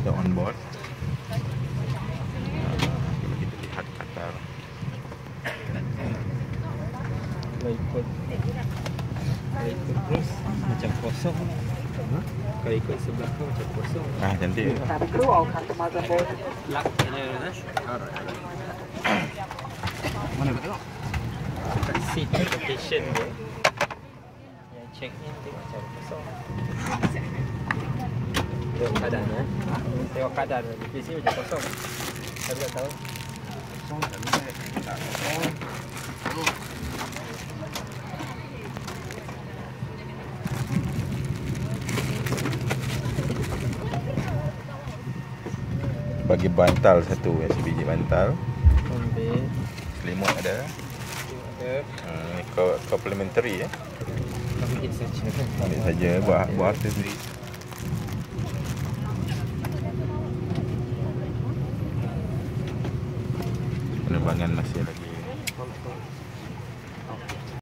Kita on board. Kita lihat Qatar. Kalau ikut terus macam kosong. Kalau ikut sebelah kau macam kosong. Cantik. Crew all customers aboard. Lock ini Nash. Mana kau tengok? Kat seat location dia. Yang check in tengok macam kosong. Tengok keadaan Tengok keadaan di sini macam kosong. Saya tak tahu. Kosong tak kosong. Bagi bantal satu, sebiji bantal. Ambil. Selimut ada. Complimentary ya. Ambil saja. Ambil saja buat harta sendiri. Penerbangan masih lagi